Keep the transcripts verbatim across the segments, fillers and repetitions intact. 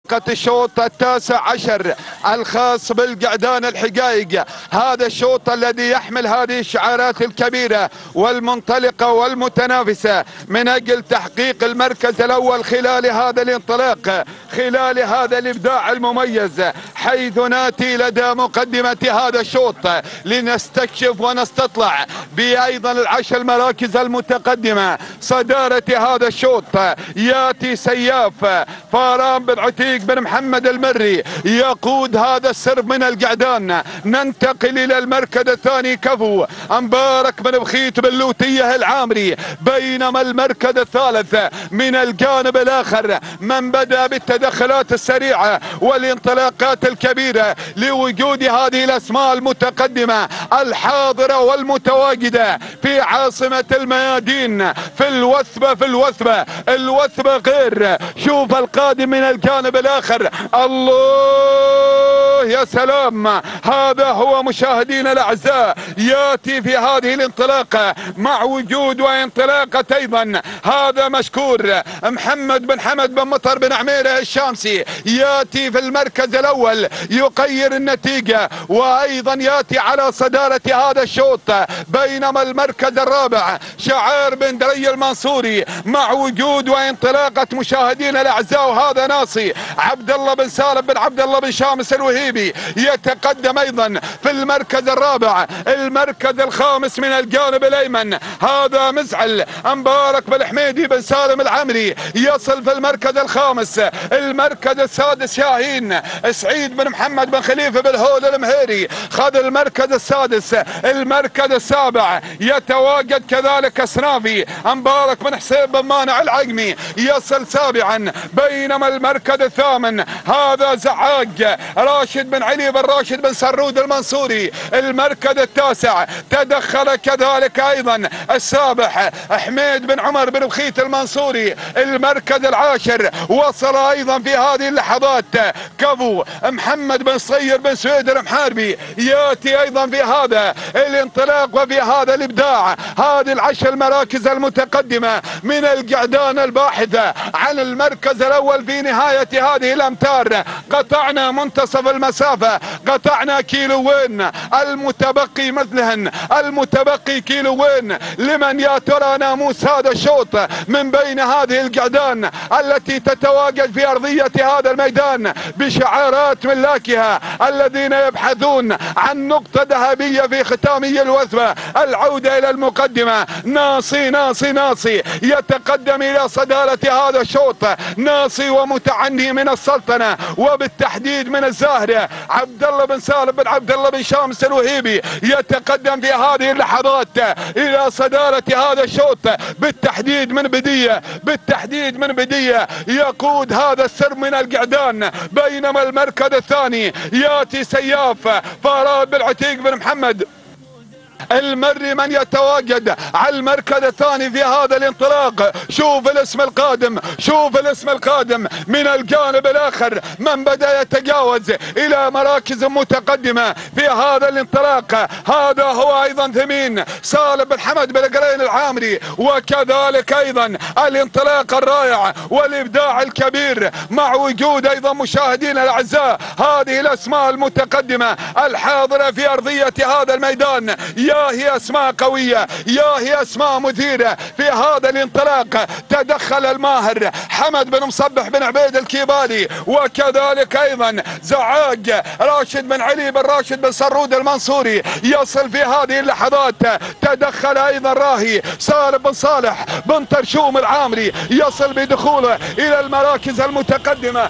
مسابقة الشوط التاسع عشر الخاص بالقعدان الحقائق. هذا الشوط الذي يحمل هذه الشعارات الكبيرة والمنطلقة والمتنافسة من أجل تحقيق المركز الأول خلال هذا الانطلاق، خلال هذا الإبداع المميز، حيث ناتي لدى مقدمة هذا الشوط لنستكشف ونستطلع بأيضا العشر المراكز المتقدمة. صدارة هذا الشوط ياتي سياف فاران بن عتيق بن محمد المري يقود هذا السرب من القعدان. ننتقل إلى المركز الثاني كفو مبارك بن بخيت بن لوتيه العامري، بينما المركز الثالث من الجانب الآخر من بدأ بالتدخلات السريعة والانطلاقات الكبيرة لوجود هذه الأسماء المتقدمة الحاضرة والمتواجدة في عاصمة الميادين، في الوثبة في الوثبة الوثبة غير. شوف القادم من الجانب الآخر، الله يا سلام، هذا هو مشاهدينا الأعزاء ياتي في هذه الانطلاقة مع وجود وانطلاقة أيضا هذا مشكور محمد بن حمد بن مطر بن عميرة الشامسي ياتي في المركز الأول يقير النتيجة وأيضا ياتي على صدارة هذا الشوط. بينما المركز الرابع شعار بن دري المنصوري مع وجود وانطلاقة مشاهدينا الأعزاء وهذا ناصي عبد الله بن سالم بن عبد الله بن شامس الوهيبي يتقدم أيضا في المركز الرابع. المركز الخامس من الجانب الأيمن هذا مزعل مبارك بن حميدي بن سالم العمري يصل في المركز الخامس. المركز السادس شاهين سعيد بن محمد بن خليفة بن هول المهيري خذ المركز السادس. المركز السابع يتواجد كذلك اسنافي مبارك بن حسين بن مانع العقمي يصل سابعا. بينما المركز الثامن هذا زعاق راشد بن علي بن راشد بن سرود المنصوري. المركز التاسع تدخل كذلك ايضا السابح حميد بن عمر بن بخيت المنصوري. المركز العاشر وصل ايضا في هذه اللحظات كفو محمد بن صير بن سويد المحاربي ياتي ايضا في هذا الانطلاق وفي هذا الابداع. هذه العشر المراكز المتقدمة من القعدان الباحثة عن المركز الاول في نهاية هذه الامتار. قطعنا منتصف المسافة، قطعنا كيلوين، المتبقي مثلهن، المتبقي كيلوين لمن يا ترى ناموس هذا الشوط من بين هذه القعدان التي تتواجد في ارضية هذا الميدان بشعارات ملاكها الذين يبحثون عن نقطة ذهبية في ختامي الوثبة. العودة الى المقدمة، ناصي ناصي ناصي يتقدم الى صدارة هذا الشوط. ناصي ومتعني من السلطنة وبالتحديد من الزاهرة عبد الله بن سالم بن عبد الله بن شامس الوهيبي يتقدم في هذه اللحظات الى صدارة هذا الشوط بالتحديد من بدية، بالتحديد من بدية يقود هذا السر من القعدان. بينما المركز الثاني ياتي سياف فاران بن عتيق بن محمد المري من يتواجد على المركز الثاني في هذا الانطلاق. شوف الاسم القادم، شوف الاسم القادم من الجانب الاخر من بدأ يتجاوز الى مراكز متقدمة في هذا الانطلاق. هذا هو ايضا ثمين سالم بن حمد بن قرين العامري، وكذلك ايضا الانطلاق الرائع والابداع الكبير مع وجود ايضا مشاهدينا الاعزاء هذه الاسماء المتقدمة الحاضرة في ارضية هذا الميدان. يا هي اسماء قوية، يا هي اسماء مثيرة في هذا الانطلاق. تدخل الماهر حمد بن مصبح بن عبيد الكيبالي، وكذلك ايضا زعاق راشد بن علي بن راشد بن سرود المنصوري يصل في هذه اللحظات. تدخل ايضا راهي سالم بن صالح بن ترشوم العامري يصل بدخوله الى المراكز المتقدمة.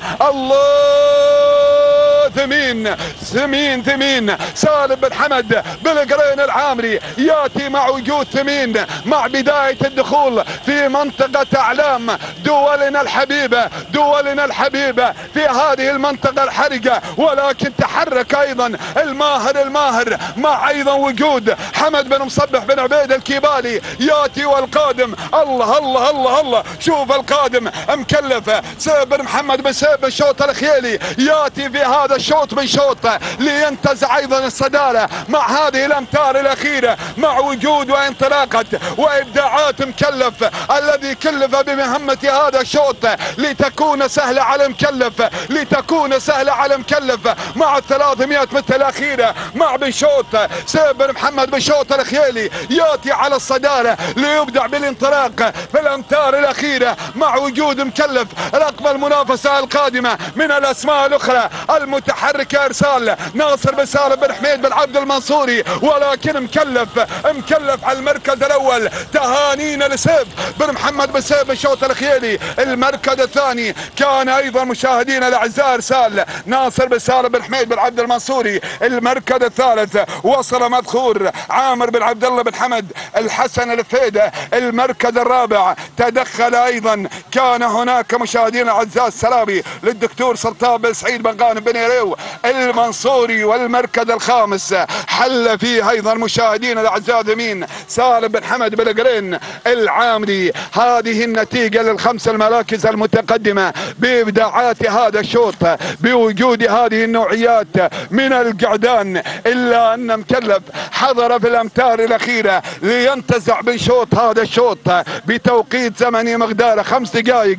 الله ثمين ثمين ثمين سالم بن حمد بن قرين العامري ياتي مع وجود ثمين مع بداية الدخول في منطقة اعلام دولنا الحبيبة، دولنا الحبيبة في هذه المنطقة الحرجة. ولكن تحرك ايضا الماهر الماهر مع ايضا وجود حمد بن مصبح بن عبيد الكيبالي ياتي. والقادم الله الله الله الله، شوف القادم مكلف سيف بن محمد بن سيف بن شوط الخيالي ياتي في هذا الشوط من شوط لينتزع ايضا الصدارة مع هذه الامتار الاخيرة، مع وجود وانطلاقة وابداعات مكلف الذي كلف بمهمة هذا الشوط لتكون سهلة على مكلف، لتكون سهلة على مكلف مع الثلاثمائة متر الاخيرة مع بن شوط. سيف بن محمد بن شوط الخيالي ياتي على الصدارة ليبدع بالانطلاق في الامتار الاخيرة مع وجود مكلف رقم المنافسة القادمة من الاسماء الاخرى المتحركة ارسال ناصر بن سالم بن حميد بن عبد المنصوري، ولكن مكلف مكلف على المركز الاول. تهانينا لسيف بن محمد بن سيف بن شوط الخيالي. المركز الثاني كان ايضا مشاهدينا الاعزاء ارسال ناصر بن سالم بن حميد بن عبد المنصوري. المركز الثالث وصل مدخور عامر بن عبد الله بن حمد الحسن الفيدة. المركز الرابع تدخل ايضا كان هناك مشاهدينا الاعزاء السلامي للدكتور سلطان بن سعيد بن غانم بن يريو المنصوري. والمركز الخامس حل فيه ايضا مشاهدينا الاعزاء ذمين سالم بن حمد بن قرين العامري. هذه النتيجة للخمس المراكز المتقدمة بابداعات هذا الشوط بوجود هذه النوعيات من القعدان، الا ان مكلف حضر في الامتار الاخيرة لينتزع بشوط هذا الشوط بتوقيت زمني مقداره خمس دقائق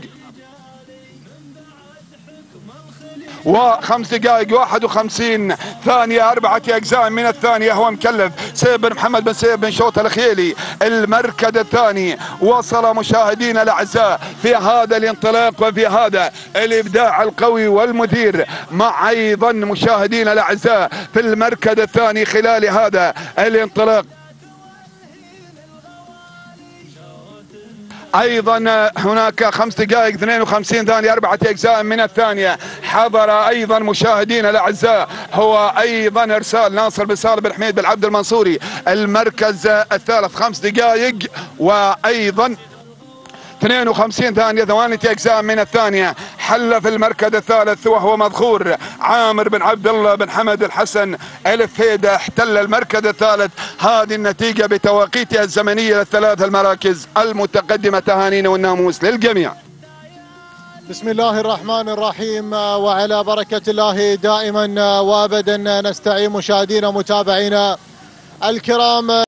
وخمس دقائق واحد وخمسين ثانية أربعة أجزاء من الثانية. هو مكلف سيف بن محمد بن سيف بن شوط الخيالي. المركز الثاني وصل مشاهدينا الأعزاء في هذا الانطلاق وفي هذا الإبداع القوي والمثير مع أيضا مشاهدينا الأعزاء في المركز الثاني خلال هذا الانطلاق ايضا هناك خمس دقائق اثنين وخمسين ثانية أربعة اجزاء من الثانية. حضر ايضا مشاهدينا الاعزاء هو ايضا ارسال ناصر بن سالم بن حميد بن عبد المنصوري. المركز الثالث خمس دقائق وايضا اثنين وخمسين ثانية ثواني اجزاء من الثانية. حل في المركز الثالث وهو مذخور عامر بن عبد الله بن حمد الحسن الفيدة. احتل المركز الثالث. هذه النتيجة بتوقيتها الزمنية للثلاث المراكز المتقدمة. تهانينا والناموس للجميع. بسم الله الرحمن الرحيم، وعلى بركة الله دائما وابدا نستعين مشاهدينا ومتابعينا الكرام.